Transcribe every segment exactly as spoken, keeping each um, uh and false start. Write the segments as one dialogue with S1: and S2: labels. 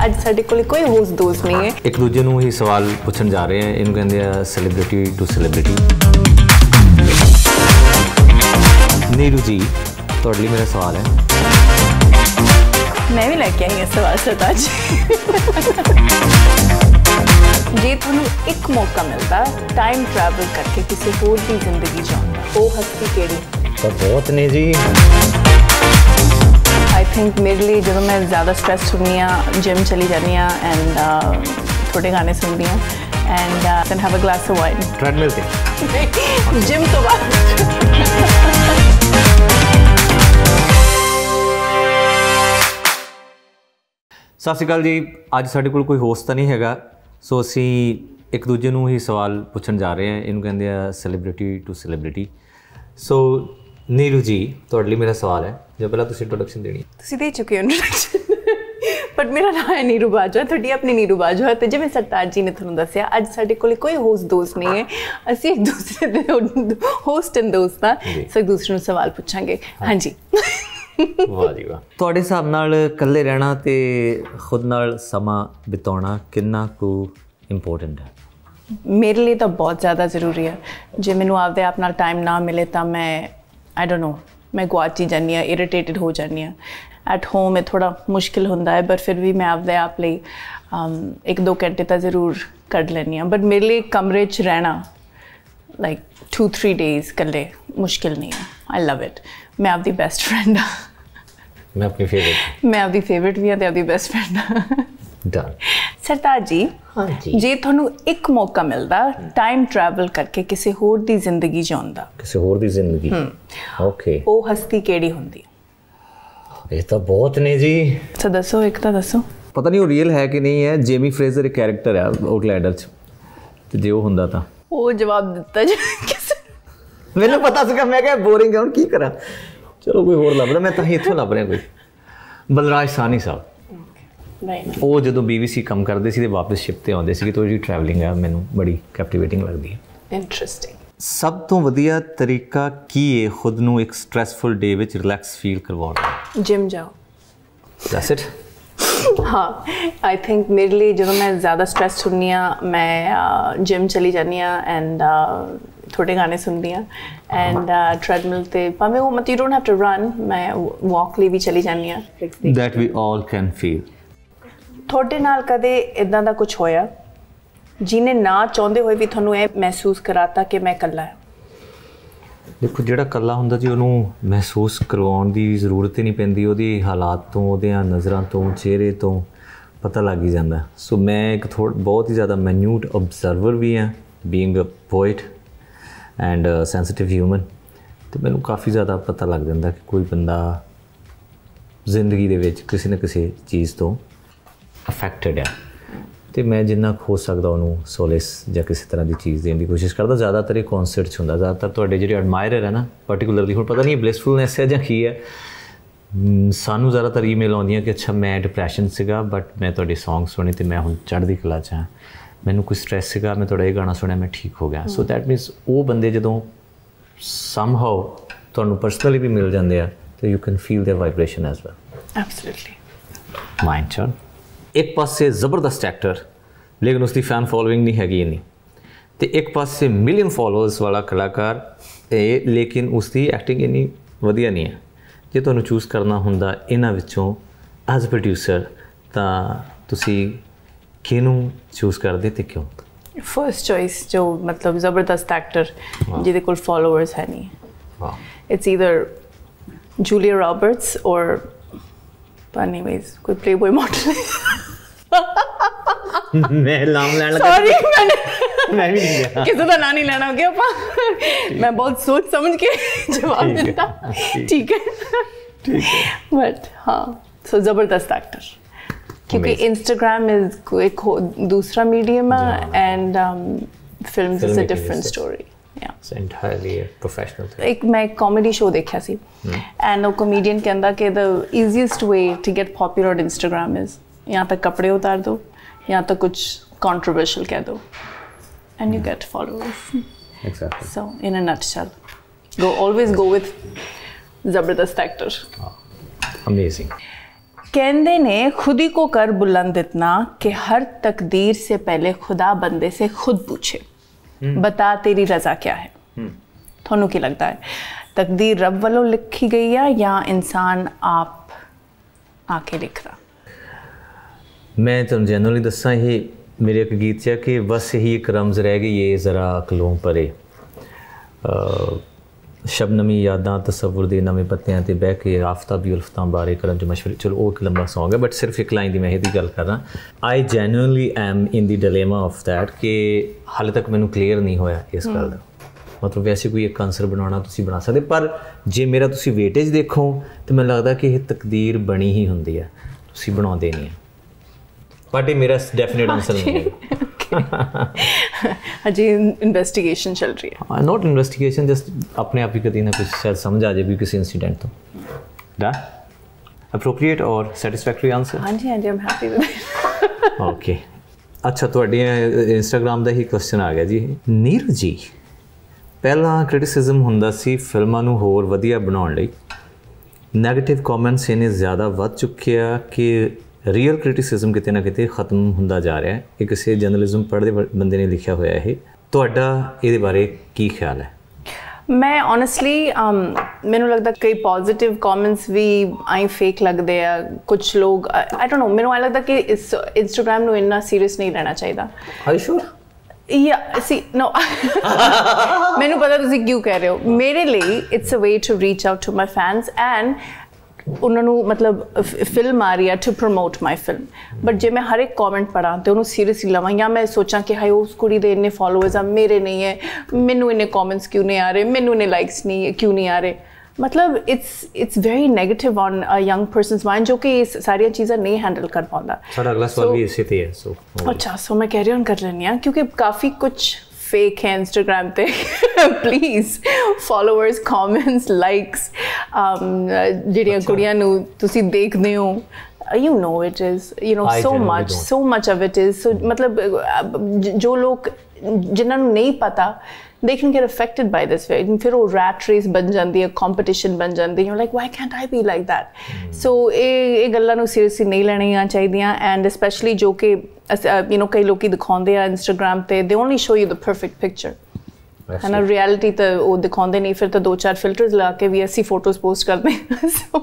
S1: ਅੱਜ ਸਾਡੇ ਕੋਲ ਕੋਈ ਹੋਸਟ ਦੋਸਤ ਨਹੀਂ ਹੈ।
S2: ਇੱਕ ਦੂਜੇ ਨੂੰ ਹੀ ਸਵਾਲ ਪੁੱਛਣ ਜਾ ਰਹੇ ਹਾਂ, ਇਹਨੂੰ ਕਹਿੰਦੇ ਆ celebrity to celebrity. Neeru ji, ਤੁਹਾਡੇ ਲਈ ਮੇਰਾ ਸਵਾਲ ਹੈ।
S1: ਮੈਂ ਵੀ ਲੈ ਕੇ ਆਈ ਹਾਂ ਸਵਾਲ ਸਰਤਾਜ ਜੀ। ਜੇ ਤੁਹਾਨੂੰ ਇੱਕ ਮੌਕਾ ਮਿਲਦਾ ਟਾਈਮ ਟਰੈਵਲ ਕਰਕੇ ਕਿਸੇ ਹੋਰ ਦੀ ਜ਼ਿੰਦਗੀ ਜਾਣ ਦਾ, ਉਹ ਹਸਤੀ ਕਿਹੜੀ?
S2: ਤਾਂ ਬਹੁਤ ਨੇ ਜੀ।
S1: आई थिंक मेरे लिए जब मैं ज़्यादा स्ट्रेस होनी हाँ जिम चली जानी हाँ एंड थोड़े गाने सुनती हाँ and can have a glass of wine
S2: treadmill पे
S1: जिम तो बाद।
S2: ਸਤਿ ਸ਼੍ਰੀ ਅਕਾਲ ਜੀ। ਅੱਜ ਸਾਡੇ ਕੋਲ ਕੋਈ ਹੋਸਟ ਤਾਂ ਨਹੀਂ ਹੈਗਾ, ਸੋ ਅਸੀਂ ਇੱਕ ਦੂਜੇ ਨੂੰ ਹੀ ਸਵਾਲ ਪੁੱਛਣ ਜਾ ਰਹੇ ਹਾਂ, ਇਹਨੂੰ ਕਹਿੰਦੇ ਆ celebrity to celebrity. So Neeru ji, ਤੁਹਾਡੇ ਲਈ ਮੇਰਾ ਸਵਾਲ ਹੈ, ਜੋ ਪਹਿਲਾਂ ਤੁਸੀਂ ਇੰਟਰੋਡਕਸ਼ਨ ਦੇਣੀ ਹੈ।
S1: ਤੁਸੀਂ ਦੇ ਚੁੱਕੇ ਹੋ ਇੰਟਰੋਡਕਸ਼ਨ, ਬਟ ਮੇਰਾ ਨਾਮ ਹੈ ਨੀਰੂ ਬਾਜਵਾ, ਤੁਹਾਡੀ ਆਪਣੀ ਨੀਰੂ ਬਾਜਵਾ। ਅਤੇ ਜਿਵੇਂ ਸਰਤਾਜ ਜੀ ਨੇ ਤੁਹਾਨੂੰ ਦੱਸਿਆ, ਅੱਜ ਸਾਡੇ ਕੋਲ ਕੋਈ ਹੋਸਟ ਦੋਸਤ ਨਹੀਂ ਹੈ, ਅਸੀਂ ਇੱਕ ਦੂਸਰੇ ਦੇ ਹੋਸਟ ਐਂਡ ਦੋਸਤ ਹਾਂ, ਸੋ ਇੱਕ ਦੂਸਰੇ ਨੂੰ ਸਵਾਲ ਪੁੱਛਾਂਗੇ। ਹਾਂਜੀ,
S2: ਵਾਹ ਜੀ ਵਾਹ। ਤੁਹਾਡੇ ਹਿਸਾਬ ਨਾਲ ਇਕੱਲੇ ਰਹਿਣਾ ਤੇ ਖੁਦ ਨਾਲ ਸਮਾਂ ਬਿਤਾਉਣਾ ਕਿੰਨਾ ਕੁ ਇੰਪੋਰਟੈਂਟ ਹੈ?
S1: ਮੇਰੇ ਲਈ ਤਾਂ ਬਹੁਤ ਜ਼ਿਆਦਾ ਜ਼ਰੂਰੀ ਹੈ। ਜੇ ਮੈਨੂੰ ਆਪਦੇ ਆਪ ਨਾਲ ਟਾਈਮ ਨਾ ਮਿਲੇ ਤਾਂ ਮੈਂ आई डोंट नो मैं गुआची जानी हाँ, इरीटेटेड हो जानी हाँ। एट होम में थोड़ा मुश्किल होंदा है, पर फिर भी मैं आपदे आप लई एक दो घंटे तो ज़रूर कढ़ लैनी हाँ। बट मेरे लिए कमरे च रहना लाइक टू थ्री डेज कल्ले मुश्किल नहीं है। I love it. मैं आपदी बेस्ट फ्रेंड हाँ।
S2: मैं अपनी फेवरेट
S1: मैं आपदी फेवरेट भी हाँ ते आपदी बेस्ट फ्रेंड हाँ।
S2: डन।
S1: सरताज जी,
S2: हाँ जी,
S1: जे ਤੁਹਾਨੂੰ ਇੱਕ ਮੌਕਾ ਮਿਲਦਾ ਟਾਈਮ ਟਰੈਵਲ ਕਰਕੇ ਕਿਸੇ ਹੋਰ ਦੀ ਜ਼ਿੰਦਗੀ ਜਿਉਣ ਦਾ,
S2: ਕਿਸੇ ਹੋਰ ਦੀ ਜ਼ਿੰਦਗੀ, ਓਕੇ, ਉਹ
S1: ਹਸਤੀ ਕਿਹੜੀ ਹੁੰਦੀ?
S2: ਇਹ ਤਾਂ ਬਹੁਤ ਨੇ ਜੀ।
S1: ਸੋ ਦੱਸੋ, ਇੱਕ ਤਾਂ ਦੱਸੋ।
S2: ਪਤਾ ਨਹੀਂ ਉਹ ਰੀਅਲ ਹੈ ਕਿ ਨਹੀਂ ਹੈ। ਜੇਮੀ ਫਰੇਜ਼ਰ ਇੱਕ ਕੈਰੈਕਟਰ ਹੈ ਆਊਟਲੈਂਡਰ 'ਚ, ਤੇ ਜੇ ਉਹ ਹੁੰਦਾ ਤਾਂ
S1: ਉਹ ਜਵਾਬ ਦਿੱਤਾ ਜੀ ਕਿਸੇ।
S2: ਮੈਨੂੰ ਪਤਾ ਸੀਗਾ, ਮੈਂ ਕਿਹਾ ਬੋਰਿੰਗ ਹੈ, ਹੁਣ ਕੀ ਕਰਾਂ, ਚਲੋ ਕੋਈ ਹੋਰ ਲੱਭਦਾ। ਮੈਂ ਤਾਂ ਹੀ ਇੱਥੋਂ ਲੱਭ ਰਿਹਾ ਕੋਈ। ਬਲਰਾਜ ਸਾਹਨੀ ਸਾਹਿਬ, ਉਹ ਜਦੋਂ ਬੀ ਬੀ ਸੀ ਕੰਮ ਕਰਦੇ ਸੀ ਤੇ ਵਾਪਸ ਸ਼ਿਪ 'ਤੇ ਆਉਂਦੇ ਸੀ, ਤਾਂ ਉਹਦੀ ਟਰੈਵਲਿੰਗ ਹੈ ਮੈਨੂੰ ਬੜੀ ਕੈਪਟੀਵੇਟਿੰਗ ਲੱਗਦੀ ਹੈ।
S1: ਇੰਟਰਸਟਿੰਗ।
S2: ਸਭ ਤੋਂ ਵਧੀਆ ਤਰੀਕਾ ਕੀ ਹੈ ਖੁਦ ਨੂੰ ਇੱਕ ਸਟ੍ਰੈਸਫੁਲ ਡੇ ਵਿੱਚ ਰਿਲੈਕਸ ਫੀਲ ਕਰਵਾਉਣ ਦਾ?
S1: ਜਿਮ ਜਾਓ।
S2: That's it.
S1: हाँ, आई थिंक मेरे लिए जब मैं ज़्यादा स्ट्रेस होनी हाँ मैं जिम चली जानी हाँ एंड थोड़े गाने सुनती हाँ एंड ट्रेडमिल ते भावें वो मतलब you don't have to run, मैं वॉक ਲਈ ਵੀ चली जानी हाँ।
S2: That we all can feel.
S1: ਤੁਹਾਡੇ ਨਾਲ ਕਦੇ ਇਦਾਂ ਦਾ ਕੁਝ ਹੋਇਆ ਜਿਹਨੇ ਨਾ ਚਾਹੁੰਦੇ ਹੋਏ ਵੀ ਤੁਹਾਨੂੰ ਇਹ ਮਹਿਸੂਸ ਕਰਾਤਾ ਕਿ ਮੈਂ ਇਕੱਲਾ ਹਾਂ?
S2: ਦੇਖੋ, ਜਿਹੜਾ ਇਕੱਲਾ ਹੁੰਦਾ ਜੀ ਉਹਨੂੰ ਮਹਿਸੂਸ ਕਰਵਾਉਣ ਦੀ ਜ਼ਰੂਰਤ ਹੀ ਨਹੀਂ ਪੈਂਦੀ, ਉਹਦੀ ਹਾਲਾਤ ਤੋਂ, ਉਹਦੀਆਂ ਨਜ਼ਰਾਂ ਤੋਂ, ਚਿਹਰੇ ਤੋਂ ਪਤਾ ਲੱਗ ਹੀ ਜਾਂਦਾ। ਸੋ ਮੈਂ ਇੱਕ ਥੋੜ੍ਹਾ ਬਹੁਤ ਹੀ ਜ਼ਿਆਦਾ ਮੈਨਿਊਟ ਓਬਜ਼ਰਵਰ ਵੀ ਹਾਂ, being a poet and sensitive human, ਅਤੇ ਮੈਨੂੰ ਕਾਫੀ ਜ਼ਿਆਦਾ ਪਤਾ ਲੱਗ ਜਾਂਦਾ ਕਿ ਕੋਈ ਬੰਦਾ ਜ਼ਿੰਦਗੀ ਦੇ ਵਿੱਚ ਕਿਸੇ ਨਾ ਕਿਸੇ ਚੀਜ਼ ਤੋਂ ਅਫੈਕਟਡ ਹੈ, ਅਤੇ ਮੈਂ ਜਿੰਨਾ ਕੁ ਹੋ ਸਕਦਾ ਉਹਨੂੰ ਸੋਲੇਸ ਜਾਂ ਕਿਸੇ ਤਰ੍ਹਾਂ ਦੀ ਚੀਜ਼ ਦੇਣ ਦੀ ਕੋਸ਼ਿਸ਼ ਕਰਦਾ। ਜ਼ਿਆਦਾਤਰ ਇਹ ਕੌਨਸਰਟ 'ਚ ਹੁੰਦਾ, ਜ਼ਿਆਦਾਤਰ ਤੁਹਾਡੇ ਜਿਹੜੇ ਐਡਮਾਇਰਰ ਹੈ ਨਾ, ਪਰਟੀਕੂਲਰਲੀ, ਹੁਣ ਪਤਾ ਨਹੀਂ ਬਲਿਸਫੁਲਨੈਸ ਹੈ ਜਾਂ ਕੀ ਹੈ, ਸਾਨੂੰ ਜ਼ਿਆਦਾਤਰ ਈਮੇਲ ਆਉਂਦੀਆਂ ਕਿ ਅੱਛਾ ਮੈਂ ਡਿਪਰੈਸ਼ਨ ਸੀਗਾ ਬਟ ਮੈਂ ਤੁਹਾਡੇ ਸੌਂਗ ਸੁਣੇ ਅਤੇ ਮੈਂ ਹੁਣ ਚੜ੍ਹਦੀ ਕਲਾ 'ਚ ਹਾਂ, ਮੈਨੂੰ ਕੋਈ ਸਟ੍ਰੈਸ ਸੀਗਾ, ਮੈਂ ਤੁਹਾਡਾ ਇਹ ਗਾਣਾ ਸੁਣਿਆ, ਮੈਂ ਠੀਕ ਹੋ ਗਿਆ। ਸੋ ਦੈਟ ਮੀਨਸ ਉਹ ਬੰਦੇ ਜਦੋਂ ਸਮਹਾਓ ਤੁਹਾਨੂੰ ਪਰਸਨਲੀ ਵੀ ਮਿਲ ਜਾਂਦੇ ਆ ਤਾਂ you can feel their vibration as well.
S1: Absolutely.
S2: Mind ਚੋਂ ਇੱਕ ਪਾਸੇ ਜ਼ਬਰਦਸਤ ਐਕਟਰ ਲੇਕਿਨ ਉਸਦੀ ਫੈਨ ਫੋਲੋਇੰਗ ਨਹੀਂ ਹੈਗੀ ਇੰਨੀ, ਅਤੇ ਇੱਕ ਪਾਸੇ ਮਿਲੀਅਨ ਫੋਲੋਅਰਸ ਵਾਲਾ ਕਲਾਕਾਰ ਇਹ ਲੇਕਿਨ ਉਸਦੀ ਐਕਟਿੰਗ ਇੰਨੀ ਵਧੀਆ ਨਹੀਂ ਹੈ। ਜੇ ਤੁਹਾਨੂੰ ਚੂਜ਼ ਕਰਨਾ ਹੁੰਦਾ ਇਹਨਾਂ ਵਿੱਚੋਂ ਐਜ਼ ਅ ਪ੍ਰੋਡਿਊਸਰ, ਤਾਂ ਤੁਸੀਂ ਕਿਹਨੂੰ ਚੂਜ਼ ਕਰਦੇ ਅਤੇ ਕਿਉਂ?
S1: ਫਰਸਟ ਚੋਇਸ ਜੋ ਮਤਲਬ ਜ਼ਬਰਦਸਤ ਐਕਟਰ ਜਿਹਦੇ ਕੋਲ ਫੋਲੋਅਰਸ ਹੈ ਨਹੀਂ, ਇਟਸ ਈਦਰ ਜੂਲੀਆ ਰੋਬਰਟਸ ਔਰ एनीवेज कोई प्लेबॉय मॉडल।
S2: मैं नाम लेने लगा,
S1: सॉरी मैंने
S2: मैं भी नहीं लिया,
S1: किसी का नाम नहीं लेना हो गया पा, मैं बहुत सोच समझ के जवाब देता। ठीक है, ठीक है, बट हाँ, सो जबरदस्त एक्टर, क्योंकि इंस्टाग्राम इज एक दूसरा मीडियम है and films is a different story.
S2: It's entirely a professional thing.
S1: एक मैं कॉमेडी शो देखा सी एंड वो कॉमेडियन कहता कि the easiest way to get popular on Instagram is यहाँ तक कपड़े उतार दो, यहाँ तक कुछ कंट्रोवर्शियल कह दो and you get followers.
S2: Exactly.
S1: So in a nutshell, go always go with जबरदस्त एक्टर।
S2: Amazing.
S1: कहते ने खुद ही को कर बुलंद इतना कि हर तकदीर से पहले खुदा बंदे से खुद पूछे बता तेरी रज़ा क्या है। थोनू की लगता है तकदीर रब वालों लिखी गई है या इंसान आप आके लिख रहा?
S2: मैं तुम जनरली दसा ये मेरे एक गीत च कि बस यही एक रमज़ रह गई ये ज़रा अकलों परे शबनमी यादां तसव्वुर दे नवें पत्तियां ते बह के आफ्ताबी उल्फतां बारे करन जो मशवरे। चलो वो एक लंबा सॉन्ग है बट सिर्फ एक लाइन की मैं यही गल कर रहा। I genuinely am in the dilemma of that कि हाले तक मैनू क्लीयर नहीं होया इस गल का। मतलब वैसे कोई एक आंसर बनाना तुसीं बना सकते पर जे मेरा तुसीं वेटेज देखो तो मैं लगता कि यह तकदीर बनी ही होंदी है तुसीं बनाउंदे नहीं है। बट ये मेरा डेफिनेट आंसर नहीं है।
S1: अजी इन्वेस्टिगेशन चल रही है।
S2: नॉट इन्वेस्टिगेशन जस्ट अपने आप ही कभी ना कुछ शायद समझ आ जाए भी किसी इंसिडेंट तो। डन अप्रोप्रिएट और सैटिस्फैक्टरी आंसर?
S1: हाँ जी हाँ जी I am happy with it.
S2: Okay अच्छा ਤੁਹਾਡੇ ਇੰਸਟਾਗ੍ਰਾਮ ਦਾ ਹੀ ਕੁਐਸਚਨ ਆ ਗਿਆ ਜੀ। ਨੀਰੂ ਜੀ ਪਹਿਲਾਂ ਕ੍ਰਿਟਿਸਿਜ਼ਮ ਹੁੰਦਾ ਸੀ ਫਿਲਮਾਂ ਨੂੰ ਹੋਰ ਵਧੀਆ ਬਣਾਉਣ ਲਈ ਨੈਗੇਟਿਵ ਕਮੈਂਟਸ ਇਹਨੇ ਜ਼ਿਆਦਾ ਵੱਧ ਚੁੱਕਿਆ ਕਿ ਰੀਅਲ ਕ੍ਰਿਟਿਸਿਜ਼ਮ ਕਿਤੇ ਨਾ ਕਿਤੇ ਖਤਮ ਹੁੰਦਾ ਜਾ ਰਿਹਾ ਹੈ। ਇਹ ਕਿਸੇ ਜਰਨਲਿਜ਼ਮ ਪੜ੍ਹਦੇ ਬੰਦੇ ਨੇ ਲਿਖਿਆ ਹੋਇਆ ਇਹ ਤੁਹਾਡਾ ਇਹਦੇ ਬਾਰੇ ਕੀ ਖਿਆਲ ਹੈ?
S1: मैं ऑनेस्टली um, मैनू लगता कई पॉजिटिव कमेंट्स भी आई फेक लगते हैं कुछ लोग आई डोंट नो मैनू आई लगता कि इस इंस्टाग्राम नू इन्ना सीरियस नहीं लेना चाहिए।
S2: Are you sure?
S1: या सी नो मैनू पता तुसी क्यों कह रहे हो। मेरे लिए it's a way to reach out to my fans and उन्होंने मतलब फिल्म आ रही है to promote my film but जे मैं हर एक कॉमेंट पढ़ा तो उन्होंने सीरियसली लवां या मैं सोचा कि हाई उस कुड़ी दे इन्ने फॉलोअर्स आ मेरे नहीं है मैनू इन्ने कॉमेंट्स क्यों नहीं आ रहे मैनू इन्ने लाइक्स नहीं क्यों नहीं आ रहे। मतलब it's it's very negative on a young person's mind जो कि सारिया चीज़ें नहीं हैंडल कर पाता।
S2: सारा अगला सवाल भी इसी पे है। सो
S1: अच्छा सो मैं कैरी ऑन कर रही हूँ क्योंकि काफ़ी कुछ फेक है इंस्टाग्राम पे प्लीज़ फॉलोअर्स कमेंट्स लाइक्स ਜਿਹੜੀਆਂ ਕੁੜੀਆਂ ਨੂੰ ਤੁਸੀਂ ਦੇਖਦੇ ਹੋ you know it is you know I so much don't. so much of it is so मतलब जो लोग जिन्हां ਨੂੰ नहीं पता they can get affected by this way फिर वो rat race बन जाती है competition बन जाती है you're like why can't I be like that hmm. so ਇਹ ਇਹ ਗੱਲਾਂ ਨੂੰ seriously नहीं ਲੈਣੀਆਂ ਚਾਹੀਦੀਆਂ and especially ਜੋ ਕਿ you know ਕਈ ਲੋਕੀ ਦਿਖਾਉਂਦੇ ਆ Instagram ਤੇ they only show you the perfect picture है ना reality तो वो दिखाते नहीं फिर तो दो चार filters लगा के भी ऐसी photos post करते हैं so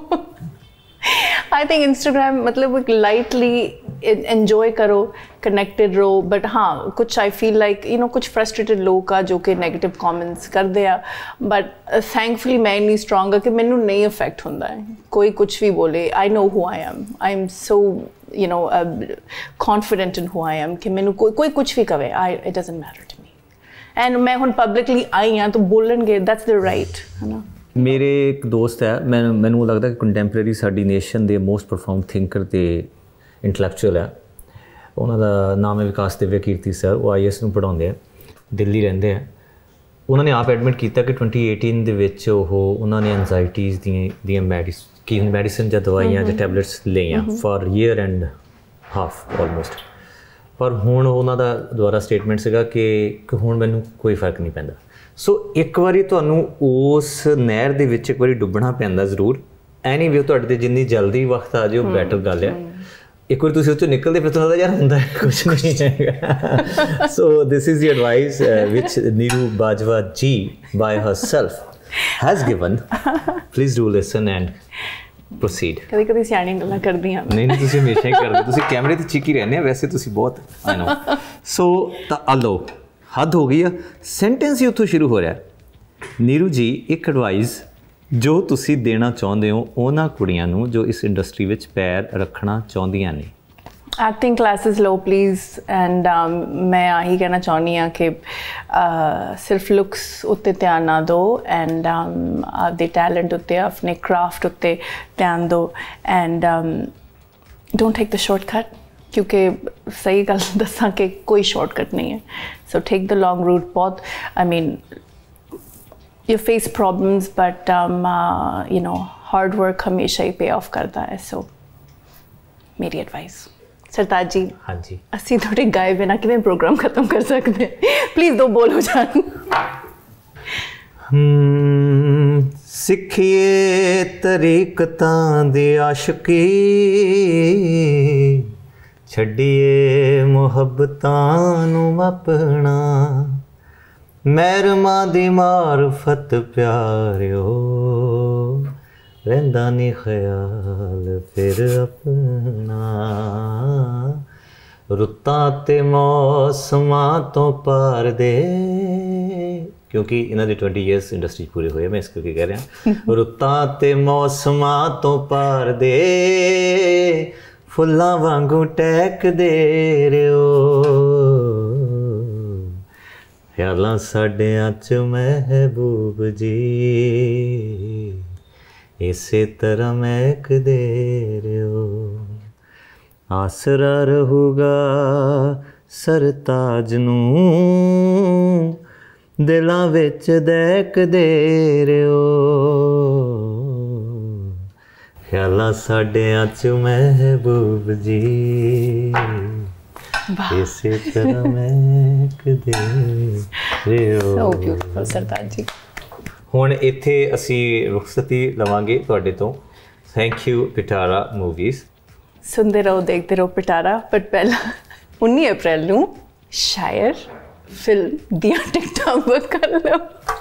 S1: आई थिंक इंस्टाग्राम मतलब एक लाइटली एंजॉय करो कनेक्टेड रहो बट हाँ कुछ I feel like you know कुछ फ्रस्ट्रेटेड लोग का जो कि नेगेटिव कमेंट्स करते हैं बट थैंकफुली मैं इन्नी स्ट्रोंग है कि मैनू नहीं अफेक्ट होता है कोई कुछ भी बोले I know who I am I am so you know confident in who I am कि मैनू कोई कोई कुछ भी कहे I it doesn't matter to me and मैं हुण पब्लिकली आई हाँ तो बोलणगे दैट्स द राइट है ना।
S2: मेरे एक दोस्त है मैं मैनू लगता कि कंटैंपरेरी साडी नेशन के मोस्ट प्रोफाउंड थिंकर ते इंटलैक्चुअल है उन्होंने नाम है विकास दिव्य कीर्ति सर वो आई एस नूं पढ़ाउंदे हैं दिल्ली रहिंदे हैं। उन्होंने आप एडमिट किया कि ट्वेंटी एटीन दे विच उन्होंने एनजाइटीज़ दी मैडिस की मैडिसन या दवाइयां या टैबलेट्स लईआं for year and half almost पर हुण उन्हां दा दुबारा स्टेटमेंट सीगा कि हुण मैनूं कोई फर्क नहीं पैंदा। सो एक बारी तुहानूं उस नहर दे विच एक बारी डुੱਬਣਾ पैंदा जरूर एनी वे तुहाडे ते जिन्नी जल्दी वक्त आ जाए बैटर गल है एक बार तुसीं उस चों निकलदे फिर तुहानूं यार हुंदा कुछ नहीं है। So this is the advice which Neeru Bajwa ji by herself has given please do listen and proceed.
S1: कभी कभी सियाणी गल्लां करदी हां
S2: नहीं नहीं तुसीं हमेशा ही करदे तुसीं कैमरे ते चिकी रहंदे आ वैसे तुसीं बहुत आई नो। सो तां आ लो हद हो गई है सेंटेंस ही उत्थों शुरू हो रहा है। नीरू जी एक एडवाइस जो तुसी देना चाहते हो उन्हां कुड़ियां नूं जो इस इंडस्ट्री विच पैर रखना चाहदियां ने।
S1: एक्टिंग क्लासेस लो प्लीज़ एंड um, मैं आही कहना चाहनी हाँ कि uh, सिर्फ लुक्स उत्ते ध्यान ना दो एंड um, आपदे टैलेंट उत्ते अपने क्राफ्ट उत्ते ध्यान दो and don't take the shortcut क्योंकि सही गल दसा कि कोई शॉर्टकट नहीं है। So take the long route बहुत I mean you face problems but you know hard work हमेशा ही पे ऑफ करता है। सो मेरी एडवाइस सरताज जी
S2: हाँ जी
S1: असी थोड़े गाए बिना कि प्रोग्राम खत्म कर सकते हैं प्लीज़ दो बोल हो जान।
S2: ਸਿੱਖੀਏ ਤਰੀਕਤਾਂ ਦੀ ਆਸ਼ਕੀ ਛੱਡੀਏ ਮੁਹੱਬਤਾਂ ਨੂੰ ਆਪਣਾ ਮਹਿਰਮਾਂ ਦੀ ਮਾਰਫਤ ਪਿਆਰਿਓ ਰਹਿੰਦਾ ਨਹੀਂ ਖਿਆਲ ਫਿਰ ਆਪਣਾ ਰੁੱਤਾਂ ਤੇ ਮੌਸਮਾਂ ਤੋਂ ਪਾਰ ਦੇ क्योंकि इन्हों के ट्वेंटी ईयर्स इंडस्ट्री पूरे हुए मैं इस करके कह रहा रुत्तां ते मौसमां तो पार दे फुल्लां वांगू टहक दे रहो ख्यालां साडियां च महबूब जी इसे तरह महक दे रहो आसरा रहूगा सरताज नूं दिलां विच दहकदे रहो ख्यालां साडियां च महबूब जी इसे तरह महकदे रहो।
S1: So beautiful Sartaaj ji.
S2: हुण इत्थे असीं रुखसती लवांगे तुहाडे तो। Thank you Pitaara Movies.
S1: सुनते रहो देखते रहो पिटारा। बट पहला उन्नीस अप्रैल नूं शायर फिल्म दियां टिकटां बुक कर लो।